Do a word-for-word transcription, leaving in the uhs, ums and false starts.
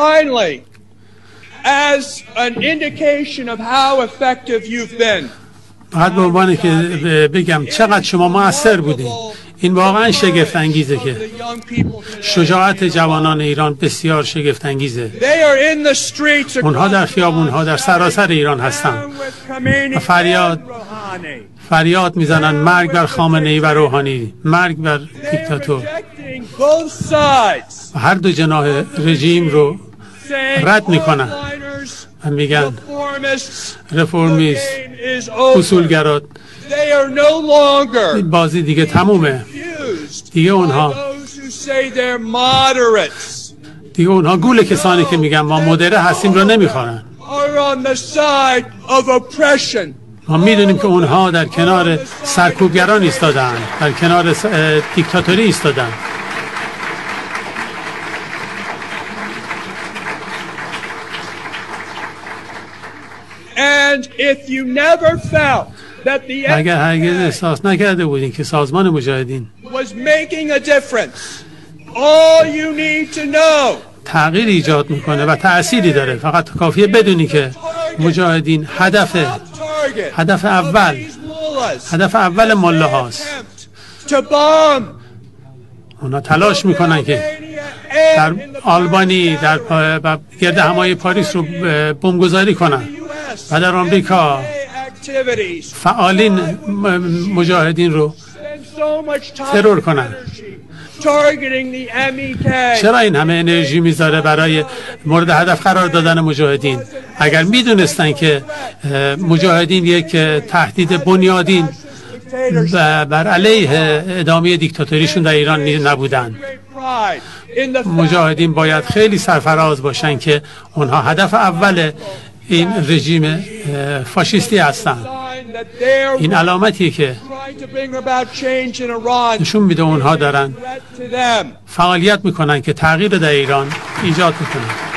finally, as an indication of how effective you've been, بعد به عنوان که بگم چقدر شما موثر بودین، این واقعا شگفت انگیزه که شجاعت جوانان ایران بسیار شگفت انگیزه. اونها در خیابونها در سراسر ایران هستند و فریاد فریاد میزنن مرگ بر خامنه‌ای و روحانی، مرگ بر دیکتاتور. و هر دو جناح رژیم رو رد میکنن و میگن رفرمیست، اصولگرات، این بازی دیگه تمومه. دیگه اونها دیگه اونها گول کسانی که میگن ما مدره هستیم رو نمیخورن. ما میدونیم که اونها در کنار سرکوبگران ایستادن، در کنار دیکتاتوری ایستادن. And if you never felt that the اگر هرگز احساس نکرده بودین که سازمان مجاهدین was making a difference, all you need to know تغییر ایجاد میکنه و تأثیری داره، فقط کافیه بدونی که مجاهدین هدف هدف اول هدف اول مله هاست. اونا تلاش میکنن که در آلبانی در گرد همای پاریس رو بمبگذاری کنن و در آمریکا فعالین مجاهدین رو ترور کنن. چرا این همه انرژی میذاره برای مورد هدف قرار دادن مجاهدین؟ اگر میدونستن که مجاهدین یک تهدید بنیادین بر علیه ادامه دیکتاتوریشون در ایران نبودن، مجاهدین باید خیلی سرفراز باشن که اونها هدف اول این رژیم فاشیستی هستند. این علامتیه که نشون میده اونها دارن فعالیت میکنن که تغییر در ایران ایجاد میکنن.